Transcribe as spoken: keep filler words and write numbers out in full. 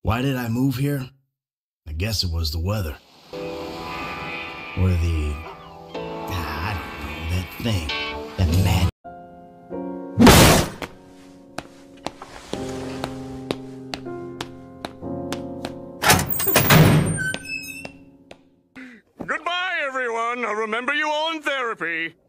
Why did I move here? I guess it was the weather. Or the... Ah, I don't know, that thing. That mad... Goodbye, everyone. I'll remember you all in therapy.